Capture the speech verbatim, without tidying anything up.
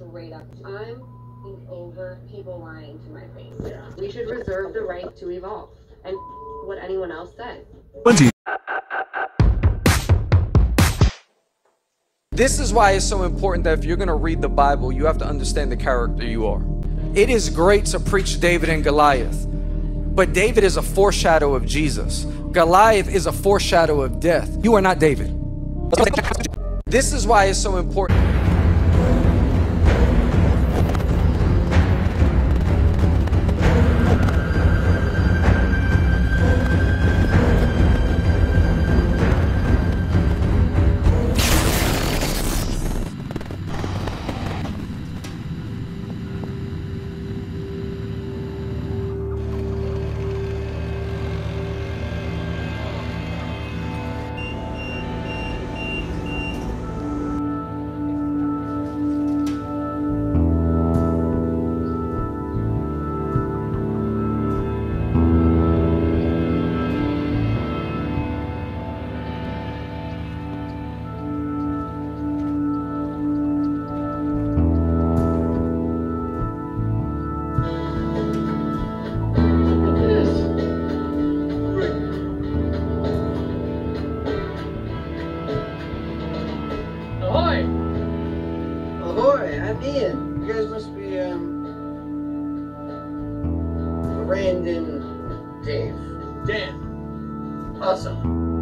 straight up. I'm over people lying to my face. Yeah. We should reserve the right to evolve. And what anyone else says. This is why it's so important that if you're going to read the Bible, you have to understand the character you are. It is great to preach David and Goliath, but David is a foreshadow of Jesus. Goliath is a foreshadow of death. You are not David. This is why it's so important. Ahoy, I'm Ian. You guys must be, um... Brandon... Dave. Dan. Awesome.